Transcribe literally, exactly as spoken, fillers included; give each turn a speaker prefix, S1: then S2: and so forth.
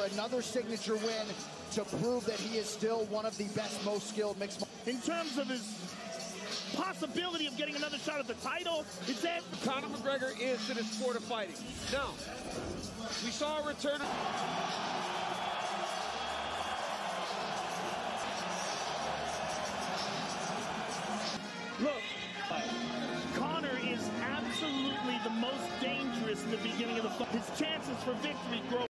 S1: another signature win to prove that he is still one of the best, most skilled mixed martial
S2: artists. In terms of his possibility of getting another shot at the title, it's that
S3: Conor McGregor is to the sport of fighting. Now, we saw a return of
S2: Look, Conor is absolutely the most dangerous in the beginning of the fight. His chances for victory grow